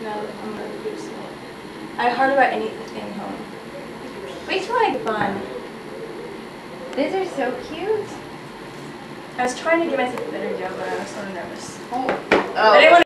No, I'm gonna do so. I hardly brought anything home. Wait till I get fun. These are so cute. I was trying to give myself a better job, but I was so nervous. Oh. I didn't want